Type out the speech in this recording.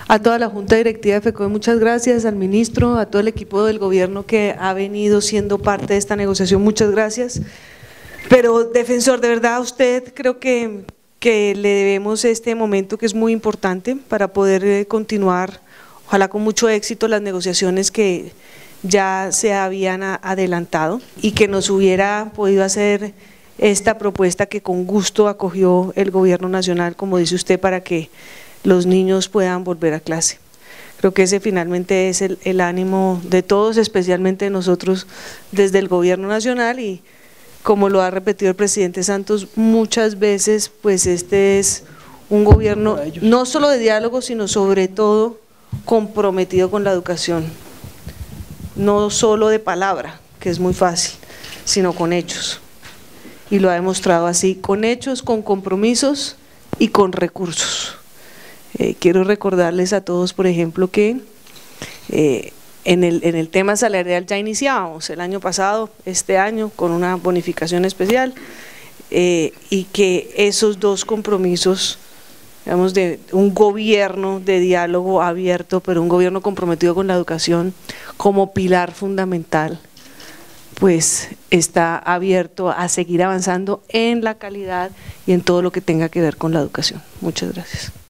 A toda la Junta Directiva de FECODE, muchas gracias, al ministro, a todo el equipo del gobierno que ha venido siendo parte de esta negociación, muchas gracias. Pero, defensor, de verdad a usted creo que le debemos este momento que es muy importante para poder continuar, ojalá con mucho éxito, las negociaciones que ya se habían adelantado y que nos hubiera podido hacer esta propuesta que con gusto acogió el gobierno nacional, como dice usted, para que los niños puedan volver a clase. Creo que ese finalmente es el ánimo de todos, especialmente de nosotros desde el gobierno nacional, y como lo ha repetido el presidente Santos muchas veces, pues este es un gobierno no solo de diálogo, sino sobre todo comprometido con la educación, no solo de palabra, que es muy fácil, sino con hechos, y lo ha demostrado así, con hechos, con compromisos y con recursos. Quiero recordarles a todos, por ejemplo, que en el tema salarial ya iniciábamos el año pasado, este año, con una bonificación especial, y que esos dos compromisos, digamos, de un gobierno de diálogo abierto, pero un gobierno comprometido con la educación como pilar fundamental, pues está abierto a seguir avanzando en la calidad y en todo lo que tenga que ver con la educación. Muchas gracias.